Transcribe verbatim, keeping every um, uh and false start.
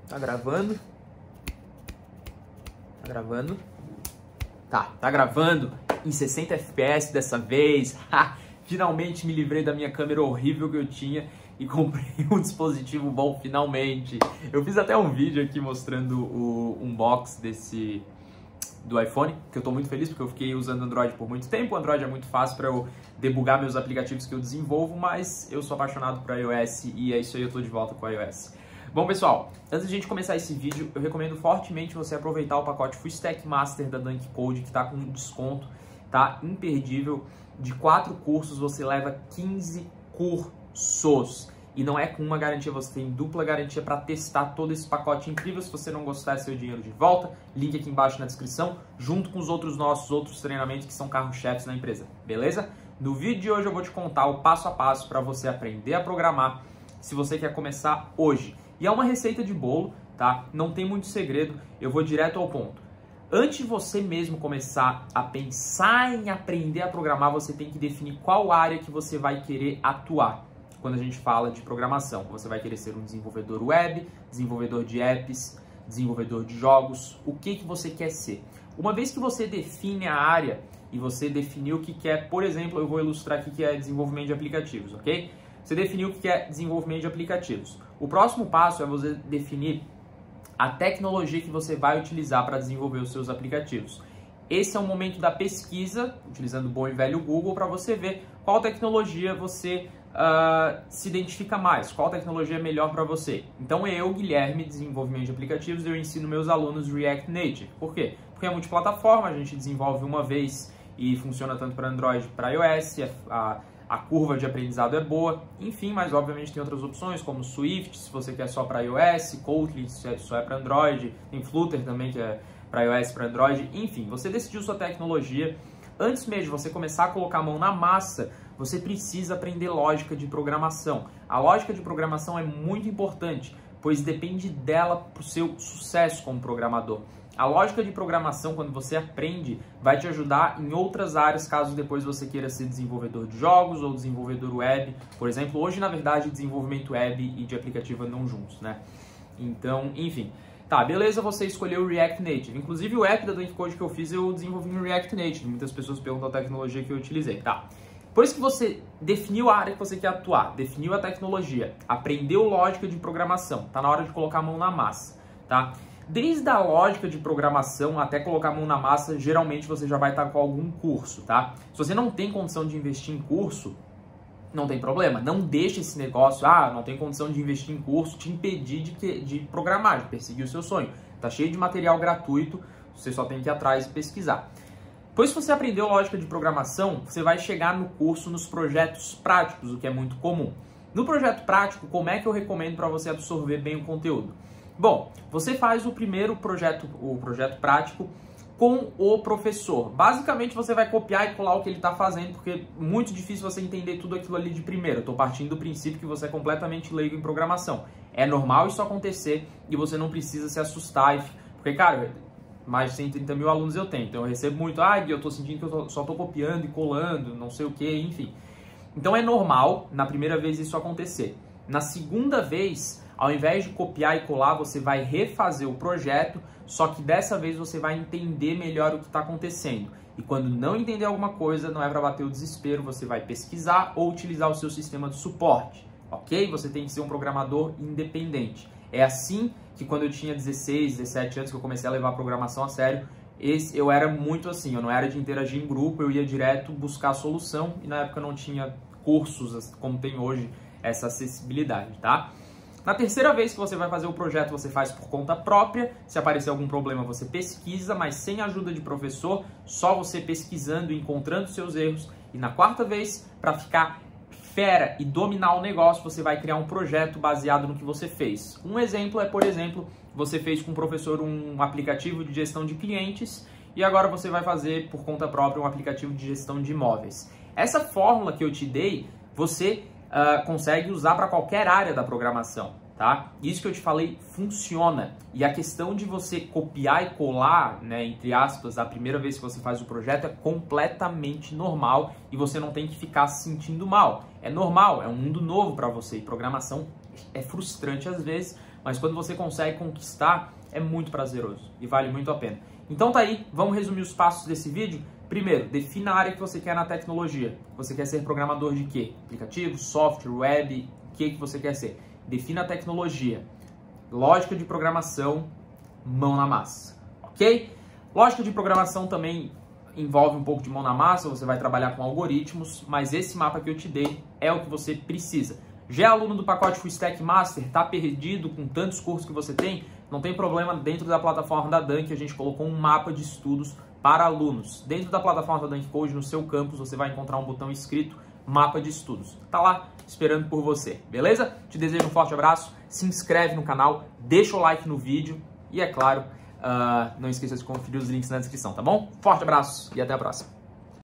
Tá gravando? Tá gravando? Tá, tá gravando em sessenta F P S dessa vez. Finalmente me livrei da minha câmera horrível que eu tinha e comprei um dispositivo bom finalmente. Eu fiz até um vídeo aqui mostrando o unboxing desse do iPhone, que eu tô muito feliz porque eu fiquei usando Android por muito tempo. O Android é muito fácil para eu debugar meus aplicativos que eu desenvolvo, mas eu sou apaixonado por iOS e é isso aí, eu tô de volta com o iOS. Bom, pessoal, antes de a gente começar esse vídeo, eu recomendo fortemente você aproveitar o pacote Full Stack Master da Dunk Code, que tá com desconto, tá imperdível. De quatro cursos você leva quinze cursos. E não é com uma garantia, você tem dupla garantia para testar todo esse pacote incrível. Se você não gostar, é seu dinheiro de volta. Link aqui embaixo na descrição, junto com os outros nossos outros treinamentos que são carro-chefes na empresa, beleza? No vídeo de hoje eu vou te contar o passo a passo para você aprender a programar, se você quer começar hoje. E é uma receita de bolo, tá? Não tem muito segredo, eu vou direto ao ponto. Antes de você mesmo começar a pensar em aprender a programar, você tem que definir qual área que você vai querer atuar. Quando a gente fala de programação, você vai querer ser um desenvolvedor web, desenvolvedor de apps, desenvolvedor de jogos, o que que você quer ser? Uma vez que você define a área e você definiu o que quer, por exemplo, eu vou ilustrar aqui que é desenvolvimento de aplicativos, ok? Você definiu o que é desenvolvimento de aplicativos. O próximo passo é você definir a tecnologia que você vai utilizar para desenvolver os seus aplicativos. Esse é o momento da pesquisa, utilizando o bom e velho Google, para você ver qual tecnologia você uh, se identifica mais, qual tecnologia é melhor para você. Então eu, Guilherme, desenvolvimento de aplicativos, eu ensino meus alunos React Native. Por quê? Porque é multiplataforma, a gente desenvolve uma vez e funciona tanto para Android como para iOS, a, a curva de aprendizado é boa, enfim, mas obviamente tem outras opções como Swift, se você quer só para iOS, Kotlin, se só é para Android, tem Flutter também, que é para iOS, para Android, enfim, você decidiu sua tecnologia. Antes mesmo de você começar a colocar a mão na massa, você precisa aprender lógica de programação. A lógica de programação é muito importante, pois depende dela para o seu sucesso como programador. A lógica de programação, quando você aprende, vai te ajudar em outras áreas, caso depois você queira ser desenvolvedor de jogos ou desenvolvedor web. Por exemplo, hoje, na verdade, desenvolvimento web e de aplicativo andam juntos, né? Então, enfim. Tá, beleza, você escolheu o React Native. Inclusive, o app da Dunk Code que eu fiz, eu desenvolvi em React Native. Muitas pessoas perguntam a tecnologia que eu utilizei, tá? Depois que você definiu a área que você quer atuar, definiu a tecnologia, aprendeu lógica de programação, tá na hora de colocar a mão na massa, tá? Desde a lógica de programação até colocar a mão na massa, geralmente você já vai estar com algum curso, tá? Se você não tem condição de investir em curso, não tem problema. Não deixe esse negócio, ah, não tem condição de investir em curso, te impedir de, que, de programar, de perseguir o seu sonho. Tá cheio de material gratuito, você só tem que ir atrás e pesquisar. Depois que você aprendeu lógica de programação, você vai chegar no curso nos projetos práticos, o que é muito comum. No projeto prático, como é que eu recomendo para você absorver bem o conteúdo? Bom, você faz o primeiro projeto, o projeto prático, com o professor. Basicamente, você vai copiar e colar o que ele está fazendo, porque é muito difícil você entender tudo aquilo ali de primeiro. Eu estou partindo do princípio que você é completamente leigo em programação. É normal isso acontecer e você não precisa se assustar. Porque, cara, mais de cento e trinta mil alunos eu tenho, então eu recebo muito, ah, eu estou sentindo que eu tô, só estou copiando e colando, não sei o que, enfim. Então é normal, na primeira vez, isso acontecer. Na segunda vez, ao invés de copiar e colar, você vai refazer o projeto, só que dessa vez você vai entender melhor o que está acontecendo. E quando não entender alguma coisa, não é para bater o desespero, você vai pesquisar ou utilizar o seu sistema de suporte, ok? Você tem que ser um programador independente. É assim que quando eu tinha dezesseis, dezessete anos, que eu comecei a levar a programação a sério, esse, eu era muito assim, eu não era de interagir em grupo, eu ia direto buscar a solução e na época não tinha cursos como tem hoje essa acessibilidade, tá? Na terceira vez que você vai fazer o projeto, você faz por conta própria. Se aparecer algum problema, você pesquisa, mas sem ajuda de professor, só você pesquisando e encontrando seus erros. E na quarta vez, para ficar fera e dominar o negócio, você vai criar um projeto baseado no que você fez. Um exemplo é, por exemplo, você fez com o professor um aplicativo de gestão de clientes e agora você vai fazer por conta própria um aplicativo de gestão de imóveis. Essa fórmula que eu te dei, você Uh, consegue usar para qualquer área da programação, tá? Isso que eu te falei funciona. E a questão de você copiar e colar, né, entre aspas, a primeira vez que você faz o projeto é completamente normal e você não tem que ficar se sentindo mal. É normal, é um mundo novo para você e programação é frustrante às vezes, mas quando você consegue conquistar, é muito prazeroso e vale muito a pena. Então tá aí, vamos resumir os passos desse vídeo. Primeiro, defina a área que você quer na tecnologia. Você quer ser programador de quê? Aplicativo, software, web, o que, que você quer ser? Defina a tecnologia. Lógica de programação, mão na massa, ok? Lógica de programação também envolve um pouco de mão na massa, você vai trabalhar com algoritmos, mas esse mapa que eu te dei é o que você precisa. Já é aluno do pacote Full Stack Master, tá perdido com tantos cursos que você tem? Não tem problema, dentro da plataforma da Dunk a gente colocou um mapa de estudos para alunos. Dentro da plataforma da Dunk Code, no seu campus, você vai encontrar um botão escrito Mapa de Estudos. Tá lá esperando por você, beleza? Te desejo um forte abraço, se inscreve no canal, deixa o like no vídeo e, é claro, uh, não esqueça de conferir os links na descrição, tá bom? Forte abraço e até a próxima.